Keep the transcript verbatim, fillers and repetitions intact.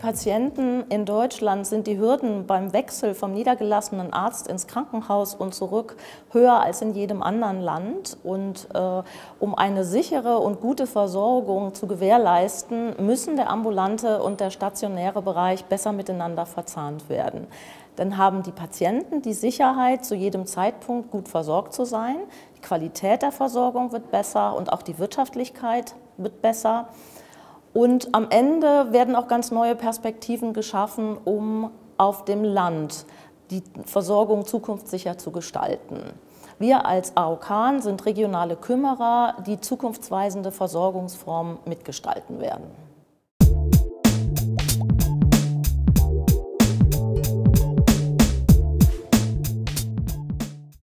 Patienten in Deutschland sind die Hürden beim Wechsel vom niedergelassenen Arzt ins Krankenhaus und zurück höher als in jedem anderen Land. Und äh, um eine sichere und gute Versorgung zu gewährleisten, müssen der ambulante und der stationäre Bereich besser miteinander verzahnt werden. Dann haben die Patienten die Sicherheit, zu jedem Zeitpunkt gut versorgt zu sein. Die Qualität der Versorgung wird besser und auch die Wirtschaftlichkeit wird besser. Und am Ende werden auch ganz neue Perspektiven geschaffen, um auf dem Land die Versorgung zukunftssicher zu gestalten. Wir als A O K sind regionale Kümmerer, die zukunftsweisende Versorgungsformen mitgestalten werden.